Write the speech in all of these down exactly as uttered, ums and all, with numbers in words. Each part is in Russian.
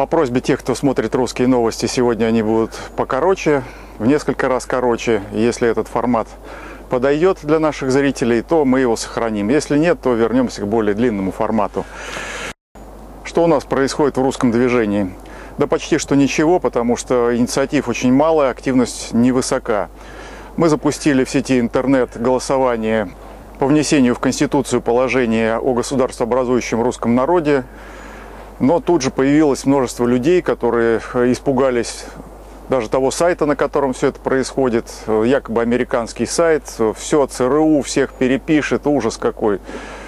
По просьбе тех, кто смотрит русские новости, сегодня они будут покороче, в несколько раз короче. Если этот формат подойдет для наших зрителей, то мы его сохраним. Если нет, то вернемся к более длинному формату. Что у нас происходит в русском движении? Да почти что ничего, потому что инициатив очень мало, активность невысока. Мы запустили в сети интернет голосование по внесению в Конституцию положения о государствообразующем русском народе. Но тут же появилось множество людей, которые испугались даже того сайта, на котором все это происходит. Якобы американский сайт, все ЦРУ, всех перепишет, ужас какой.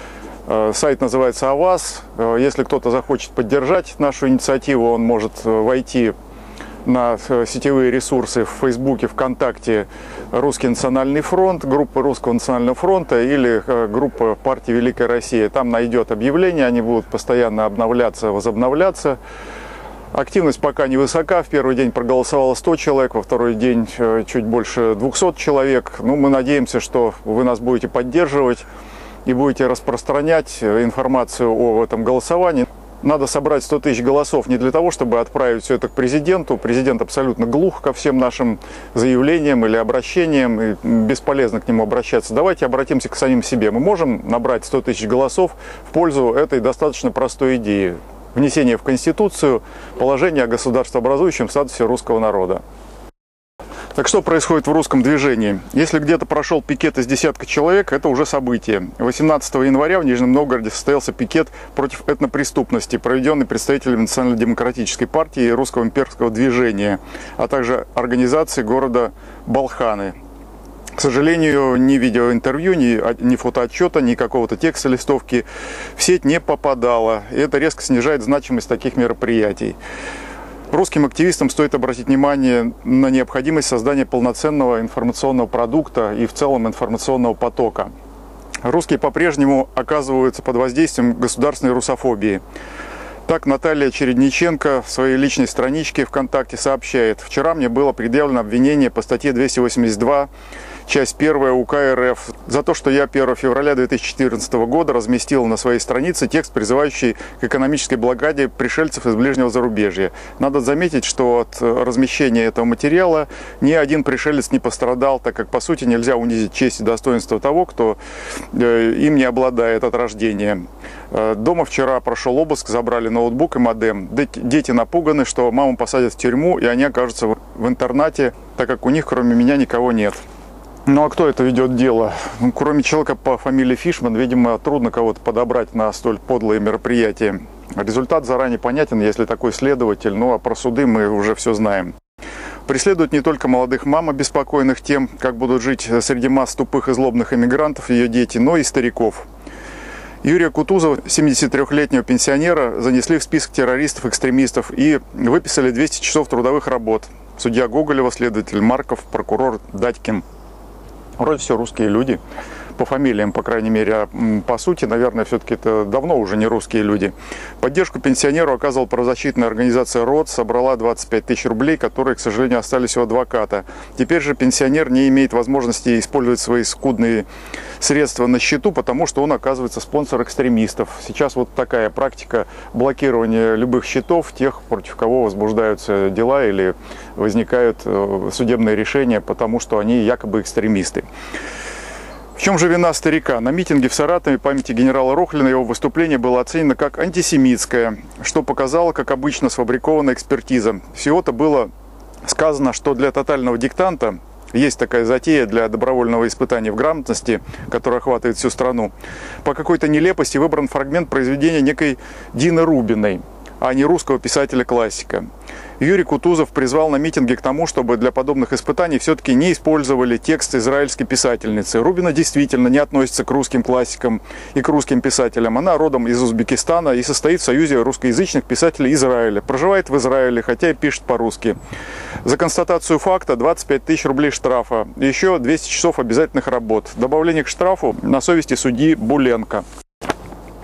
Сайт называется АВАС. Если кто-то захочет поддержать нашу инициативу, он может войти на сетевые ресурсы в Фейсбуке, ВКонтакте «Русский национальный фронт», группа Русского национального фронта или группа партии «Великая Россия». Там найдет объявления, они будут постоянно обновляться, возобновляться. Активность пока невысока. В первый день проголосовало сто человек, во второй день чуть больше двухсот человек. Ну, мы надеемся, что вы нас будете поддерживать и будете распространять информацию о этом голосовании. Надо собрать сто тысяч голосов не для того, чтобы отправить все это к президенту. Президент абсолютно глух ко всем нашим заявлениям или обращениям, и бесполезно к нему обращаться. Давайте обратимся к самим себе. Мы можем набрать сто тысяч голосов в пользу этой достаточно простой идеи. Внесение в Конституцию положения о государствообразующем статусе русского народа. Так что происходит в русском движении? Если где-то прошел пикет из десятка человек, это уже событие. восемнадцатого января в Нижнем Новгороде состоялся пикет против этнопреступности, проведенный представителями Национально-демократической партии и Русского имперского движения, а также организации города Балханы. К сожалению, ни видеоинтервью, ни, ни фотоотчета, ни какого-то текста листовки в сеть не попадало. И это резко снижает значимость таких мероприятий. Русским активистам стоит обратить внимание на необходимость создания полноценного информационного продукта и в целом информационного потока. Русские по-прежнему оказываются под воздействием государственной русофобии. Так Наталья Чередниченко в своей личной страничке ВКонтакте сообщает: «Вчера мне было предъявлено обвинение по статье двести восемьдесят два, часть первая УК РФ, за то, что я первого февраля две тысячи четырнадцатого года разместил на своей странице текст, призывающий к экономической блокаде пришельцев из ближнего зарубежья. Надо заметить, что от размещения этого материала ни один пришелец не пострадал, так как, по сути, нельзя унизить честь и достоинство того, кто им не обладает от рождения. Дома вчера прошел обыск, забрали ноутбук и модем. Дети напуганы, что маму посадят в тюрьму, и они окажутся в интернате, так как у них, кроме меня, никого нет». Ну а кто это ведет дело? Ну, кроме человека по фамилии Фишман, видимо, трудно кого-то подобрать на столь подлые мероприятия. Результат заранее понятен, если такой следователь, ну а про суды мы уже все знаем. Преследуют не только молодых мам, обеспокоенных тем, как будут жить среди масс тупых и злобных иммигрантов ее дети, но и стариков. Юрия Кутузова, семидесятитрёхлетнего пенсионера, занесли в список террористов-экстремистов и выписали двести часов трудовых работ. Судья Гоголева, следователь Марков, прокурор Датькин. Вроде все русские люди, по фамилиям, по крайней мере, а по сути, наверное, все-таки это давно уже не русские люди. Поддержку пенсионеру оказывала правозащитная организация РОД, собрала двадцать пять тысяч рублей, которые, к сожалению, остались у адвоката. Теперь же пенсионер не имеет возможности использовать свои скудные средства на счету, потому что он оказывается спонсор экстремистов. Сейчас вот такая практика блокирования любых счетов тех, против кого возбуждаются дела или возникают судебные решения, потому что они якобы экстремисты. В чем же вина старика? На митинге в Саратове памяти генерала Рохлина его выступление было оценено как антисемитское, что показало, как обычно, сфабрикованная экспертиза. Всего-то было сказано, что для тотального диктанта есть такая затея для добровольного испытания в грамотности, которая охватывает всю страну. По какой-то нелепости выбран фрагмент произведения некой Дины Рубиной, а не русского писателя-классика. Юрий Кутузов призвал на митинге к тому, чтобы для подобных испытаний все-таки не использовали текст израильской писательницы. Рубина действительно не относится к русским классикам и к русским писателям. Она родом из Узбекистана и состоит в союзе русскоязычных писателей Израиля. Проживает в Израиле, хотя и пишет по-русски. За констатацию факта двадцать пять тысяч рублей штрафа. Еще двести часов обязательных работ. Добавление к штрафу на совести судьи Буленко.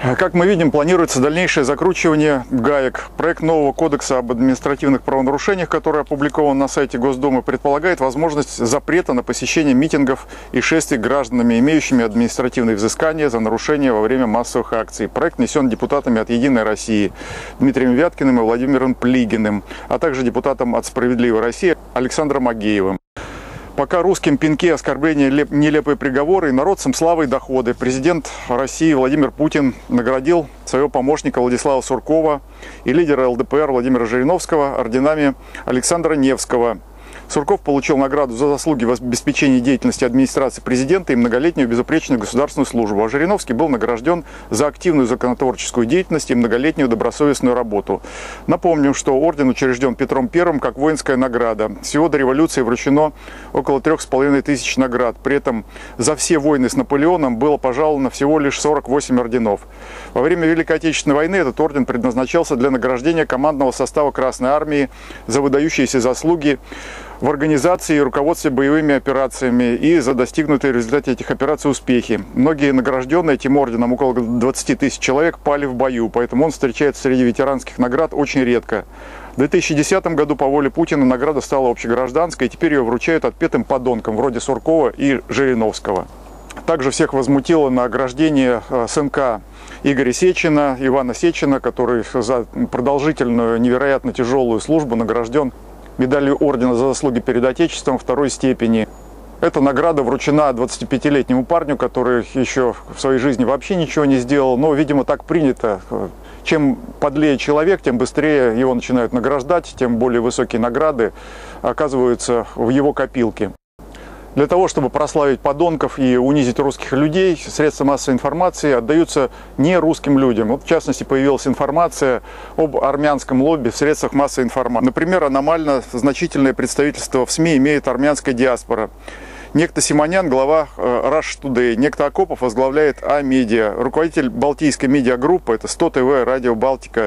Как мы видим, планируется дальнейшее закручивание гаек. Проект нового кодекса об административных правонарушениях, который опубликован на сайте Госдумы, предполагает возможность запрета на посещение митингов и шествий гражданами, имеющими административные взыскания за нарушения во время массовых акций. Проект внесен депутатами от «Единой России» Дмитрием Вяткиным и Владимиром Плигиным, а также депутатом от «Справедливой России» Александром Агеевым. Пока русским пинки, оскорбления, нелепые приговоры, народцам славы и доходы. Президент России Владимир Путин наградил своего помощника Владислава Суркова и лидера эл дэ пэ эр Владимира Жириновского орденами Александра Невского. Сурков получил награду за заслуги в обеспечении деятельности администрации президента и многолетнюю безупречную государственную службу, а Жириновский был награжден за активную законотворческую деятельность и многолетнюю добросовестную работу. Напомним, что орден учрежден Петром Первым как воинская награда. Всего до революции вручено около трех с половиной тысяч наград. При этом за все войны с Наполеоном было пожаловано всего лишь сорок восемь орденов. Во время Великой Отечественной войны этот орден предназначался для награждения командного состава Красной Армии за выдающиеся заслуги в организации и руководстве боевыми операциями и за достигнутые в результате этих операций успехи. Многие награжденные этим орденом, около двадцати тысяч человек, пали в бою, поэтому он встречается среди ветеранских наград очень редко. В две тысячи десятом году по воле Путина награда стала общегражданской, и теперь ее вручают отпетым подонкам, вроде Суркова и Жириновского. Также всех возмутило награждение сынка Игоря Сечина, Ивана Сечина, который за продолжительную, невероятно тяжелую службу награжден медалью ордена за заслуги перед Отечеством второй степени. Эта награда вручена двадцатипятилетнему парню, который еще в своей жизни вообще ничего не сделал. Но, видимо, так принято. Чем подлее человек, тем быстрее его начинают награждать, тем более высокие награды оказываются в его копилке. Для того, чтобы прославить подонков и унизить русских людей, средства массовой информации отдаются не русским людям. Вот, в частности, появилась информация об армянском лобби в средствах массовой информации. Например, аномально значительное представительство в СМИ имеет армянская диаспора. Некто Симонян, глава Russia Today, некто Акопов возглавляет А-медиа, руководитель Балтийской медиагруппы, это сто тэ вэ, Радио Балтика,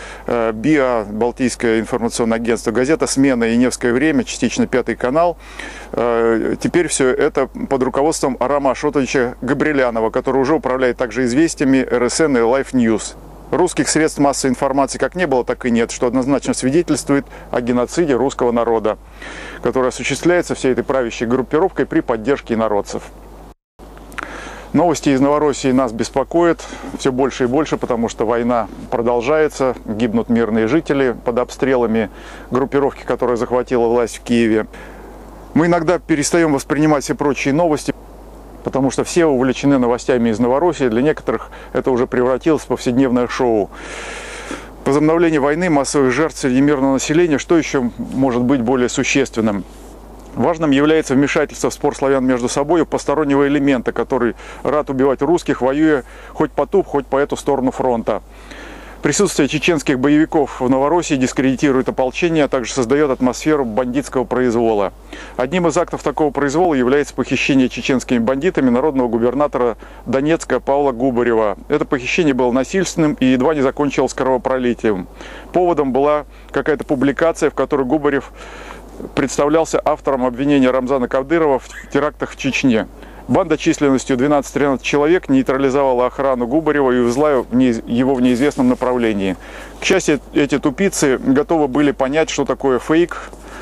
БИА, Балтийское информационное агентство, газета «Смена» и «Невское время», частично Пятый канал. Теперь все это под руководством Арама Ашотовича Габрилянова, который уже управляет также «Известиями», эр эс эн и Life News. Русских средств массовой информации как не было, так и нет, что однозначно свидетельствует о геноциде русского народа, который осуществляется всей этой правящей группировкой при поддержке инородцев. Новости из Новороссии нас беспокоят все больше и больше, потому что война продолжается, гибнут мирные жители под обстрелами группировки, которая захватила власть в Киеве. Мы иногда перестаем воспринимать все прочие новости, потому что все увлечены новостями из Новороссии. Для некоторых это уже превратилось в повседневное шоу. Возобновление войны, массовых жертв среди мирного населения, что еще может быть более существенным? Важным является вмешательство в спор славян между собой постороннего элемента, который рад убивать русских, воюя хоть по ту, хоть по эту сторону фронта. Присутствие чеченских боевиков в Новороссии дискредитирует ополчение, а также создает атмосферу бандитского произвола. Одним из актов такого произвола является похищение чеченскими бандитами народного губернатора Донецка Павла Губарева. Это похищение было насильственным и едва не закончилось кровопролитием. Поводом была какая-то публикация, в которой Губарев представлялся автором обвинения Рамзана Кадырова в терактах в Чечне. Банда численностью двенадцать-тринадцать человек нейтрализовала охрану Губарева и увезла его в неизвестном направлении. К счастью, эти тупицы готовы были понять, что такое фейк,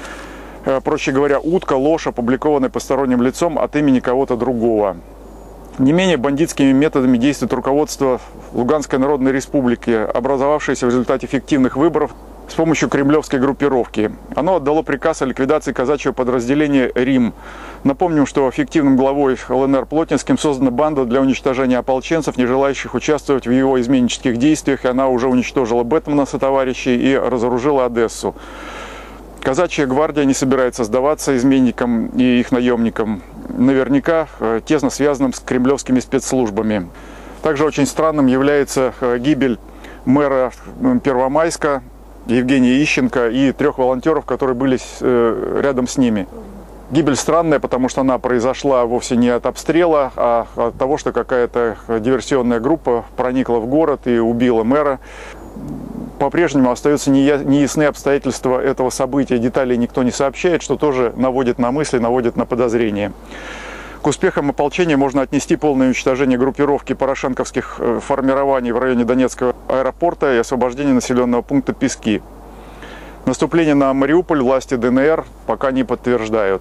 проще говоря, утка, ложь, опубликованная посторонним лицом от имени кого-то другого. Не менее бандитскими методами действует руководство Луганской Народной Республики, образовавшееся в результате фиктивных выборов с помощью кремлевской группировки. Оно отдало приказ о ликвидации казачьего подразделения «Рим». Напомним, что фиктивным главой эл эн эр Плотницким создана банда для уничтожения ополченцев, не желающих участвовать в его изменнических действиях. И она уже уничтожила Бэтмена сотоварищей и разоружила Одессу. Казачья гвардия не собирается сдаваться изменникам и их наемникам, наверняка тесно связанным с кремлевскими спецслужбами. Также очень странным является гибель мэра Первомайска Евгения Ищенко и трех волонтеров, которые были рядом с ними. Гибель странная, потому что она произошла вовсе не от обстрела, а от того, что какая-то диверсионная группа проникла в город и убила мэра. По-прежнему остаются неясны обстоятельства этого события, деталей никто не сообщает, что тоже наводит на мысли, наводит на подозрения. К успехам ополчения можно отнести полное уничтожение группировки порошенковских формирований в районе Донецкого аэропорта и освобождение населенного пункта Пески. Наступление на Мариуполь власти ДНР пока не подтверждают.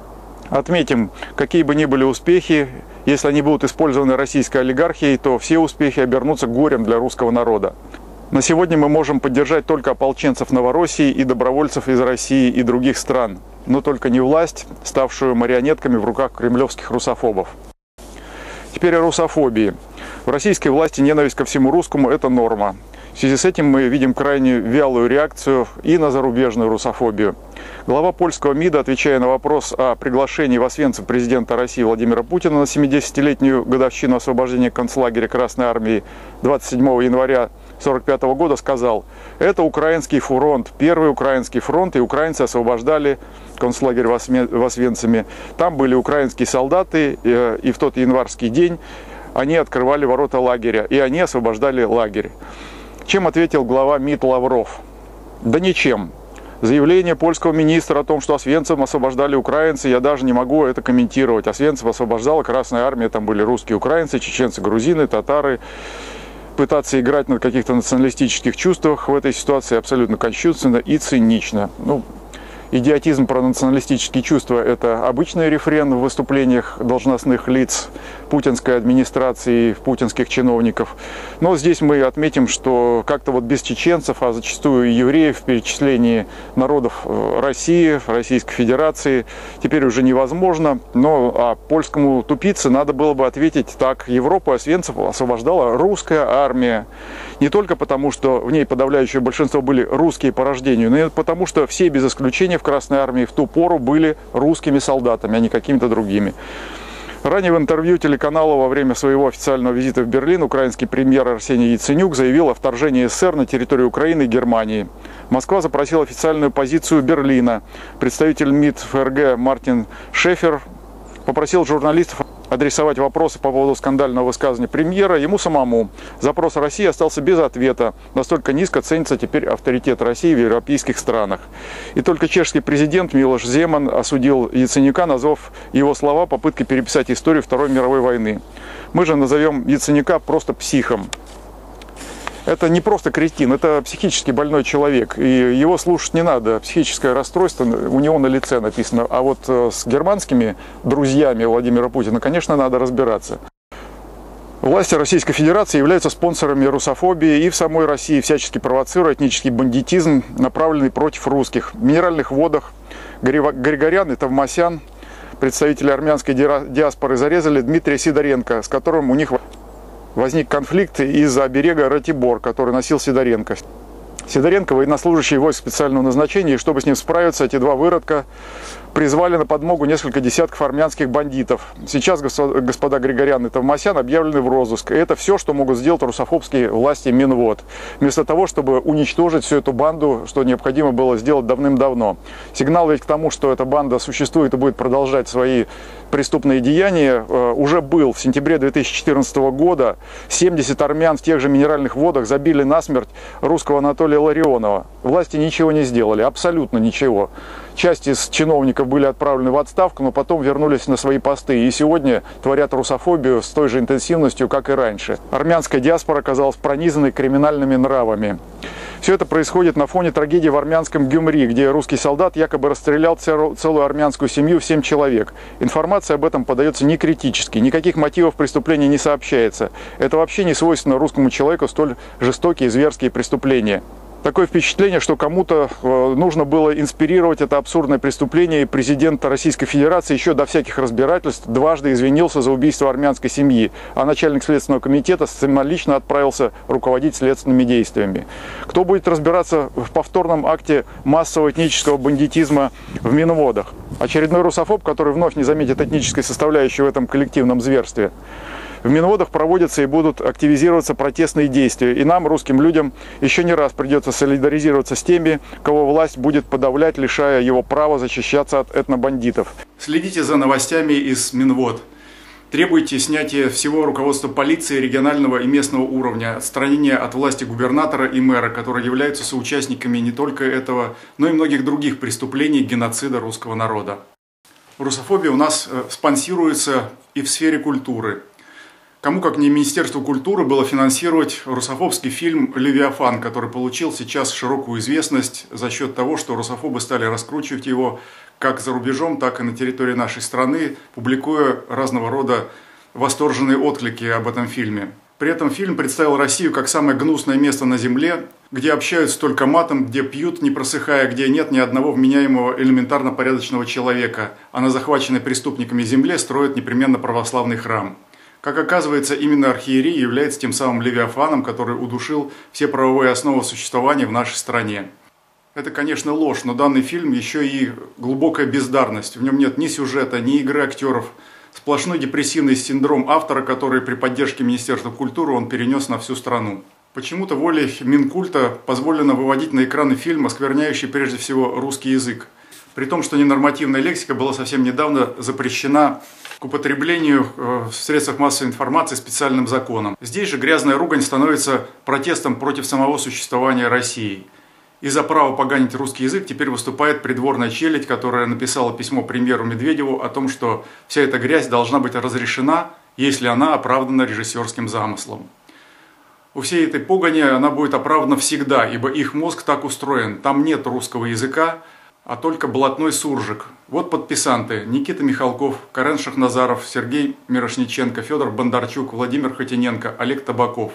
Отметим, какие бы ни были успехи, если они будут использованы российской олигархией, то все успехи обернутся горем для русского народа. На сегодня мы можем поддержать только ополченцев Новороссии и добровольцев из России и других стран, но только не власть, ставшую марионетками в руках кремлевских русофобов. Теперь о русофобии. В российской власти ненависть ко всему русскому – это норма. В связи с этим мы видим крайне вялую реакцию и на зарубежную русофобию. Глава польского МИДа, отвечая на вопрос о приглашении в Освенцим президента России Владимира Путина на семидесятилетнюю годовщину освобождения концлагеря Красной Армии двадцать седьмого января тысяча девятьсот сорок пятого года, сказал: «Это украинский фронт, первый украинский фронт, и украинцы освобождали концлагерь в Освенциме. Там были украинские солдаты, и в тот январский день они открывали ворота лагеря, и они освобождали лагерь». Чем ответил глава МИД Лавров? Да ничем. Заявление польского министра о том, что Освенцим освобождали украинцы, я даже не могу это комментировать. Освенцим освобождала Красная Армия, там были русские, украинцы, чеченцы, грузины, татары. Пытаться играть на каких-то националистических чувствах в этой ситуации абсолютно кощунственно и цинично. Ну, идиотизм про националистические чувства – это обычный рефрен в выступлениях должностных лиц путинской администрации, путинских чиновников. Но здесь мы отметим, что как-то вот без чеченцев, а зачастую и евреев в перечислении народов России, Российской Федерации теперь уже невозможно. Но а польскому тупице надо было бы ответить так: Европу Освенцим освобождала русская армия. Не только потому, что в ней подавляющее большинство были русские по рождению, но и потому, что все без исключения в Красной Армии в ту пору были русскими солдатами, а не какими-то другими. Ранее в интервью телеканалу во время своего официального визита в Берлин украинский премьер Арсений Яценюк заявил о вторжении СССР на территорию Украины и Германии. Москва запросила официальную позицию Берлина. Представитель МИД ФРГ Мартин Шефер попросил журналистов адресовать вопросы по поводу скандального высказывания премьера ему самому. Запрос России остался без ответа. Настолько низко ценится теперь авторитет России в европейских странах. И только чешский президент Милош Земан осудил Яценюка, назвав его слова попыткой переписать историю Второй мировой войны. Мы же назовем Яценюка просто психом. Это не просто кретин, это психически больной человек. И его слушать не надо. Психическое расстройство у него на лице написано. А вот с германскими друзьями Владимира Путина, конечно, надо разбираться. Власти Российской Федерации являются спонсорами русофобии и в самой России всячески провоцируют этнический бандитизм, направленный против русских. В Минеральных водах Григорян и Товмасян, представители армянской диаспоры, зарезали Дмитрия Сидоренко, с которым у них возник конфликт из-за оберега Ратибор, который носил Сидоренко. Сидоренко – военнослужащий войск специального назначения, и чтобы с ним справиться, эти два выродка призвали на подмогу несколько десятков армянских бандитов. Сейчас господа Григорян и Товмасян объявлены в розыск. И это все, что могут сделать русофобские власти Минвод. Вместо того, чтобы уничтожить всю эту банду, что необходимо было сделать давным-давно. Сигнал ведь к тому, что эта банда существует и будет продолжать свои преступные деяния, уже был. В сентябре две тысячи четырнадцатого года семьдесят армян в тех же Минеральных водах забили насмерть русского Анатолия Ларионова. Власти ничего не сделали, абсолютно ничего. Часть из чиновников были отправлены в отставку, но потом вернулись на свои посты и сегодня творят русофобию с той же интенсивностью, как и раньше. Армянская диаспора оказалась пронизанной криминальными нравами. Все это происходит на фоне трагедии в армянском Гюмри, где русский солдат якобы расстрелял целую армянскую семью в семь человек. Информация об этом подается некритически, никаких мотивов преступления не сообщается. Это вообще не свойственно русскому человеку, столь жестокие и зверские преступления. Такое впечатление, что кому-то нужно было инспирировать это абсурдное преступление, и президент Российской Федерации еще до всяких разбирательств дважды извинился за убийство армянской семьи, а начальник Следственного комитета самолично отправился руководить следственными действиями. Кто будет разбираться в повторном акте массового этнического бандитизма в Минводах? Очередной русофоб, который вновь не заметит этнической составляющей в этом коллективном зверстве. В Минводах проводятся и будут активизироваться протестные действия. И нам, русским людям, еще не раз придется солидаризироваться с теми, кого власть будет подавлять, лишая его права защищаться от этнобандитов. Следите за новостями из Минвод. Требуйте снятия всего руководства полиции регионального и местного уровня, отстранения от власти губернатора и мэра, которые являются соучастниками не только этого, но и многих других преступлений геноцида русского народа. Русофобия у нас спонсируется и в сфере культуры. Кому, как не Министерству культуры, было финансировать русофобский фильм «Левиафан», который получил сейчас широкую известность за счет того, что русофобы стали раскручивать его как за рубежом, так и на территории нашей страны, публикуя разного рода восторженные отклики об этом фильме. При этом фильм представил Россию как самое гнусное место на земле, где общаются только матом, где пьют, не просыхая, где нет ни одного вменяемого элементарно порядочного человека, а на захваченной преступниками земле строят непременно православный храм. Как оказывается, именно архиерей является тем самым Левиафаном, который удушил все правовые основы существования в нашей стране. Это, конечно, ложь, но данный фильм еще и глубокая бездарность. В нем нет ни сюжета, ни игры актеров. Сплошной депрессивный синдром автора, который при поддержке Министерства культуры он перенес на всю страну. Почему-то волей Минкульта позволено выводить на экраны фильм, оскверняющий прежде всего русский язык. При том, что ненормативная лексика была совсем недавно запрещена к употреблению в средствах массовой информации специальным законом. Здесь же грязная ругань становится протестом против самого существования России. И за право поганить русский язык теперь выступает придворная челядь, которая написала письмо премьеру Медведеву о том, что вся эта грязь должна быть разрешена, если она оправдана режиссерским замыслом. У всей этой погони она будет оправдана всегда, ибо их мозг так устроен. Там нет русского языка, а только блатной суржик. Вот подписанты: Никита Михалков, Карен Шахназаров, Сергей Мирошниченко, Федор Бондарчук, Владимир Хотиненко, Олег Табаков.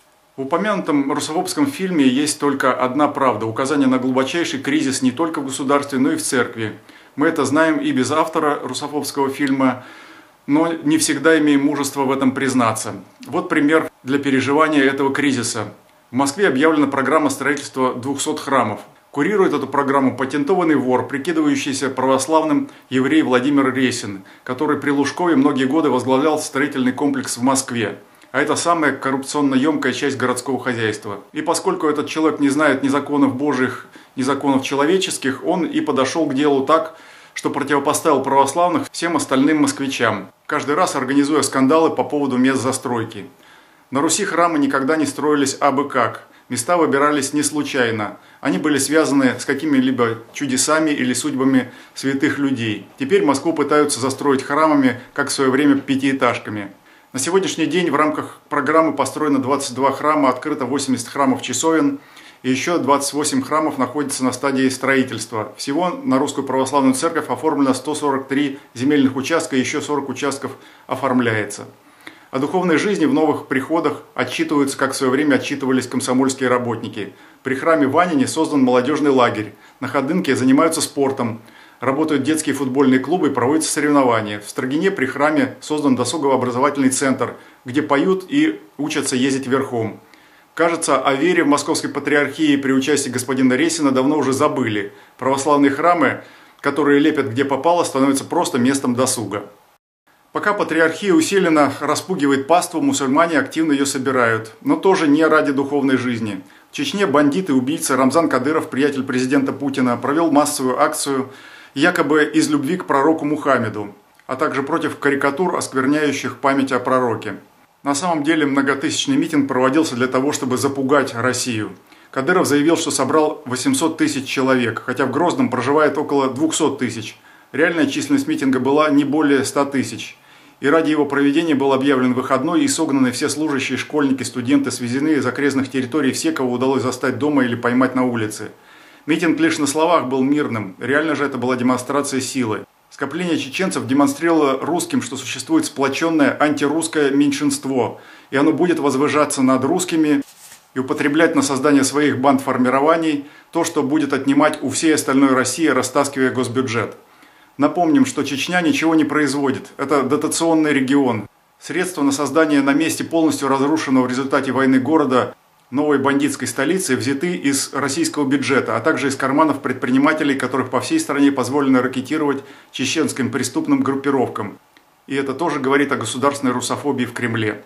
В упомянутом русофобском фильме есть только одна правда – указание на глубочайший кризис не только в государстве, но и в церкви. Мы это знаем и без автора русофобского фильма, но не всегда имеем мужество в этом признаться. Вот пример для переживания этого кризиса. В Москве объявлена программа строительства двухсот храмов. Курирует эту программу патентованный вор, прикидывающийся православным еврей Владимир Ресин, который при Лужкове многие годы возглавлял строительный комплекс в Москве. А это самая коррупционно-емкая часть городского хозяйства. И поскольку этот человек не знает ни законов божьих, ни законов человеческих, он и подошел к делу так, что противопоставил православных всем остальным москвичам, каждый раз организуя скандалы по поводу мест застройки. На Руси храмы никогда не строились абы как. Места выбирались не случайно. Они были связаны с какими-либо чудесами или судьбами святых людей. Теперь Москву пытаются застроить храмами, как в свое время пятиэтажками. На сегодняшний день в рамках программы построено двадцать два храма, открыто восемьдесят храмов часовен, и еще двадцать восемь храмов находятся на стадии строительства. Всего на Русскую Православную Церковь оформлено сто сорок три земельных участка, и еще сорок участков оформляется. О духовной жизни в новых приходах отчитываются, как в свое время отчитывались комсомольские работники. При храме в Анине создан молодежный лагерь. На Ходынке занимаются спортом. Работают детские футбольные клубы и проводятся соревнования. В Строгине при храме создан досугово-образовательный центр, где поют и учатся ездить верхом. Кажется, о вере в Московской Патриархии при участии господина Ресина давно уже забыли. Православные храмы, которые лепят где попало, становятся просто местом досуга. Пока патриархия усиленно распугивает паству, мусульмане активно ее собирают, но тоже не ради духовной жизни. В Чечне бандит и убийца Рамзан Кадыров, приятель президента Путина, провел массовую акцию якобы из любви к пророку Мухаммеду, а также против карикатур, оскверняющих память о пророке. На самом деле многотысячный митинг проводился для того, чтобы запугать Россию. Кадыров заявил, что собрал восемьсот тысяч человек, хотя в Грозном проживает около двухсот тысяч. Реальная численность митинга была не более ста тысяч. И ради его проведения был объявлен выходной и согнаны все служащие, школьники, студенты, свезены из окрестных территорий, все, кого удалось застать дома или поймать на улице. Митинг лишь на словах был мирным, реально же это была демонстрация силы. Скопление чеченцев демонстрировало русским, что существует сплоченное антирусское меньшинство, и оно будет возвышаться над русскими и употреблять на создание своих бандформирований то, что будет отнимать у всей остальной России, растаскивая госбюджет. Напомним, что Чечня ничего не производит. Это дотационный регион. Средства на создание на месте полностью разрушенного в результате войны города новой бандитской столицы взяты из российского бюджета, а также из карманов предпринимателей, которых по всей стране позволено ракетировать чеченским преступным группировкам. И это тоже говорит о государственной русофобии в Кремле.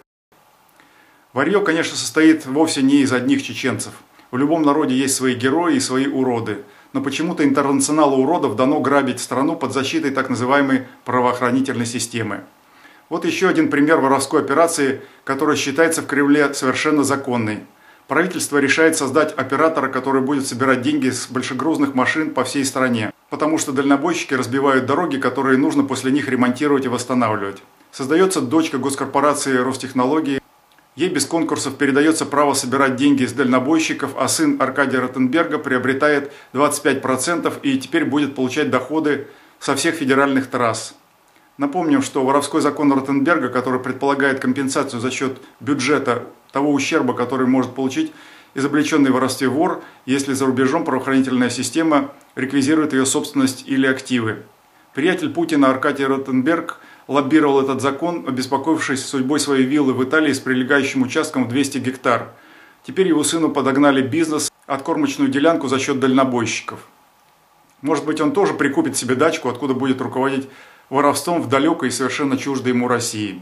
Варье, конечно, состоит вовсе не из одних чеченцев. В любом народе есть свои герои и свои уроды. Но почему-то интернационалу уродов дано грабить страну под защитой так называемой правоохранительной системы. Вот еще один пример воровской операции, которая считается в Кремле совершенно законной. Правительство решает создать оператора, который будет собирать деньги с большегрузных машин по всей стране. потому что дальнобойщики разбивают дороги, которые нужно после них ремонтировать и восстанавливать. Создается дочка госкорпорации Ростехнологии. Ей без конкурсов передается право собирать деньги с дальнобойщиков, а сын Аркадия Ротенберга приобретает двадцать пять процентов и теперь будет получать доходы со всех федеральных трасс. Напомним, что воровской закон Ротенберга, который предполагает компенсацию за счет бюджета того ущерба, который может получить изобличенный в воровстве вор, если за рубежом правоохранительная система реквизирует ее собственность или активы. Приятель Путина Аркадий Ротенберг лоббировал этот закон, обеспокоившись судьбой своей виллы в Италии с прилегающим участком в двести гектар. Теперь его сыну подогнали бизнес, откормочную делянку за счет дальнобойщиков. Может быть, он тоже прикупит себе дачку, откуда будет руководить воровством в далекой и совершенно чуждой ему России.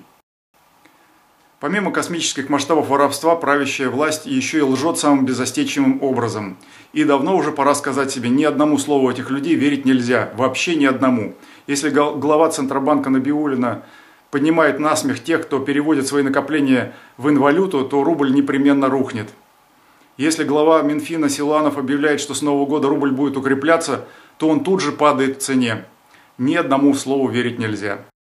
Помимо космических масштабов воровства, правящая власть еще и лжет самым безостенчивым образом. И давно уже пора сказать себе, ни одному слову этих людей верить нельзя, вообще ни одному. Если глава Центробанка Набиуллина поднимает насмех тех, кто переводит свои накопления в инвалюту, то рубль непременно рухнет. Если глава Минфина Силуанов объявляет, что с Нового года рубль будет укрепляться, то он тут же падает в цене. Ни одному слову верить нельзя.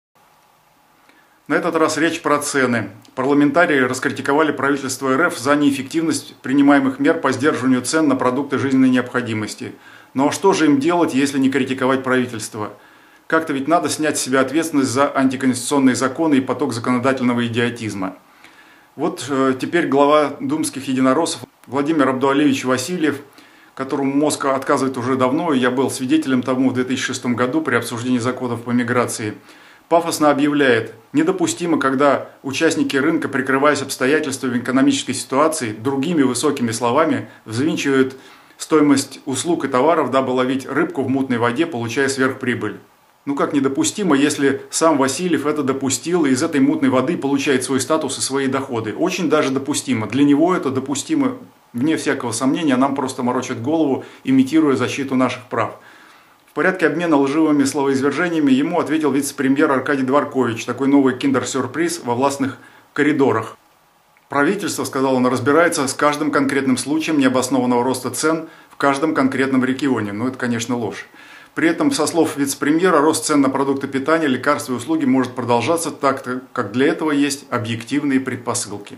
На этот раз речь про цены. Парламентарии раскритиковали правительство РФ за неэффективность принимаемых мер по сдерживанию цен на продукты жизненной необходимости. Ну а что же им делать, если не критиковать правительство? Как-то ведь надо снять с себя ответственность за антиконституционные законы и поток законодательного идиотизма. Вот э, теперь глава думских единороссов Владимир Абдуалевич Васильев, которому мозг отказывает уже давно, и я был свидетелем тому в две тысячи шестом году при обсуждении законов по миграции, пафосно объявляет: недопустимо, когда участники рынка, прикрываясь обстоятельствами экономической ситуации, другими высокими словами взвинчивают стоимость услуг и товаров, дабы ловить рыбку в мутной воде, получая сверхприбыль. Ну как недопустимо, если сам Васильев это допустил и из этой мутной воды получает свой статус и свои доходы? Очень даже допустимо. Для него это допустимо, вне всякого сомнения, нам просто морочат голову, имитируя защиту наших прав. В порядке обмена лживыми словоизвержениями ему ответил вице-премьер Аркадий Дворкович, такой новый киндер-сюрприз во властных коридорах. Правительство, сказал он, разбирается с каждым конкретным случаем необоснованного роста цен в каждом конкретном регионе. Ну это, конечно, ложь. При этом, со слов вице-премьера, рост цен на продукты питания, лекарства и услуги может продолжаться так, как для этого есть объективные предпосылки.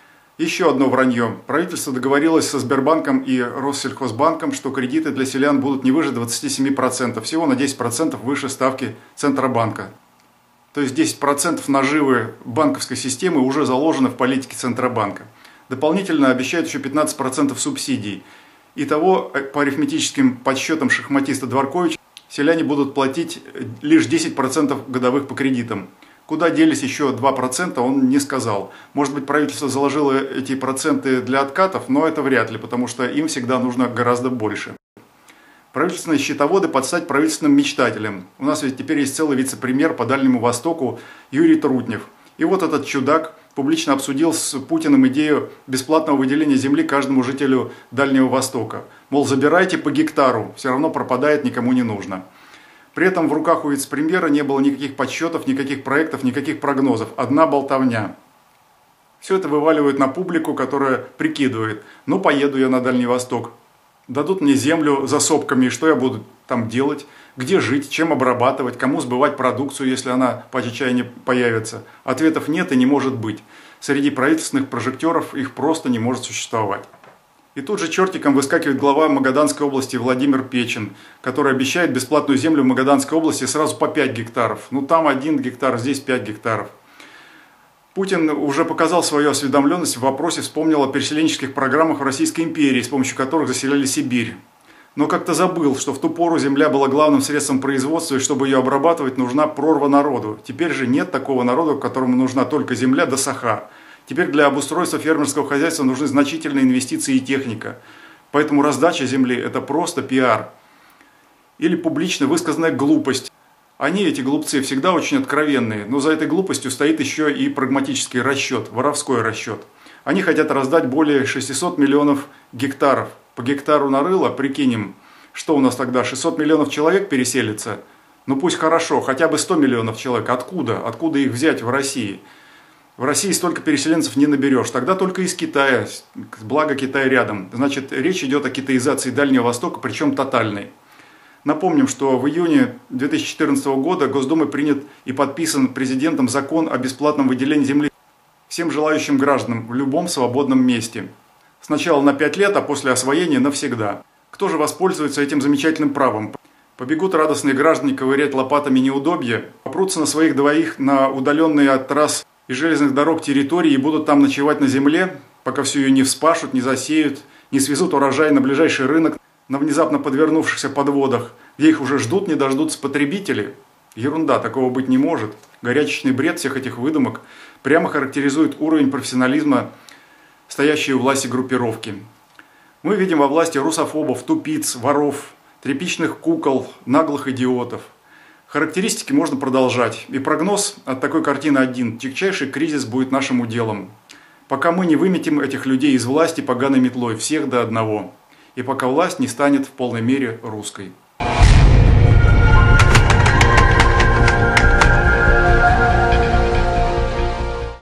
Еще одно вранье. Правительство договорилось со Сбербанком и Россельхозбанком, что кредиты для селян будут не выше двадцати семи процентов, всего на десять процентов выше ставки Центробанка. То есть десять процентов наживы банковской системы уже заложено в политике Центробанка. Дополнительно обещают еще пятнадцать процентов субсидий. Итого, по арифметическим подсчетам шахматиста Дворковича, селяне будут платить лишь десять процентов годовых по кредитам. Куда делись еще два процента, он не сказал. Может быть, правительство заложило эти проценты для откатов, но это вряд ли, потому что им всегда нужно гораздо больше. Правительственные счетоводы под стать правительственным мечтателям. У нас ведь теперь есть целый вице-премьер по Дальнему Востоку Юрий Трутнев. И вот этот чудак публично обсудил с Путиным идею бесплатного выделения земли каждому жителю Дальнего Востока. Мол, забирайте по гектару, все равно пропадает, никому не нужно. При этом в руках у вице-премьера не было никаких подсчетов, никаких проектов, никаких прогнозов. Одна болтовня. Все это вываливают на публику, которая прикидывает: ну поеду я на Дальний Восток, дадут мне землю за сопками, и что я буду там делать, где жить, чем обрабатывать, кому сбывать продукцию, если она по чайне появится. Ответов нет и не может быть. Среди правительственных прожекторов их просто не может существовать. И тут же чертиком выскакивает глава Магаданской области Владимир Печин, который обещает бесплатную землю в Магаданской области сразу по пять гектаров. Ну там один гектар, здесь пять гектаров. Путин уже показал свою осведомленность в вопросе, вспомнил о переселенческих программах в Российской империи, с помощью которых заселяли Сибирь. Но как-то забыл, что в ту пору земля была главным средством производства, и чтобы ее обрабатывать, нужна прорва народу. Теперь же нет такого народа, которому нужна только земля да саха. Теперь для обустройства фермерского хозяйства нужны значительные инвестиции и техника. Поэтому раздача земли – это просто пиар. Или публично высказанная глупость. Они, эти глупцы, всегда очень откровенные, но за этой глупостью стоит еще и прагматический расчет, воровской расчет. Они хотят раздать более шестисот миллионов гектаров. По гектару нарыло, прикинем, что у нас тогда, шестьсот миллионов человек переселится? Ну пусть хорошо, хотя бы сто миллионов человек. Откуда? Откуда их взять в России? В России столько переселенцев не наберешь, тогда только из Китая, благо Китай рядом. Значит, речь идет о китаизации Дальнего Востока, причем тотальной. Напомним, что в июне две тысячи четырнадцатого года Госдумой принят и подписан президентом закон о бесплатном выделении земли всем желающим гражданам в любом свободном месте. Сначала на пять лет, а после освоения навсегда. Кто же воспользуется этим замечательным правом? Побегут радостные граждане ковырять лопатами неудобья, попрутся на своих двоих на удаленные от трасс и железных дорог территории и будут там ночевать на земле, пока всю ее не вспашут, не засеют, не свезут урожай на ближайший рынок, на внезапно подвернувшихся подводах, где их уже ждут, не дождутся потребители. Ерунда, такого быть не может. Горячечный бред всех этих выдумок прямо характеризует уровень профессионализма стоящей у власти группировки. Мы видим во власти русофобов, тупиц, воров, тряпичных кукол, наглых идиотов. Характеристики можно продолжать. И прогноз от такой картины один. Тягчайший кризис будет нашим уделом. Пока мы не выметим этих людей из власти поганой метлой, всех до одного. И пока власть не станет в полной мере русской.